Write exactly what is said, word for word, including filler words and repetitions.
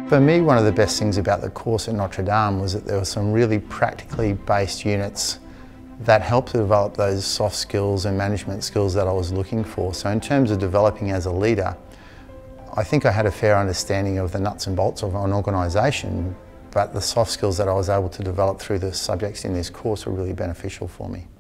For me, one of the best things about the course at Notre Dame was that there were some really practically based units that helped to develop those soft skills and management skills that I was looking for. So in terms of developing as a leader, I think I had a fair understanding of the nuts and bolts of an organisation, but the soft skills that I was able to develop through the subjects in this course were really beneficial for me.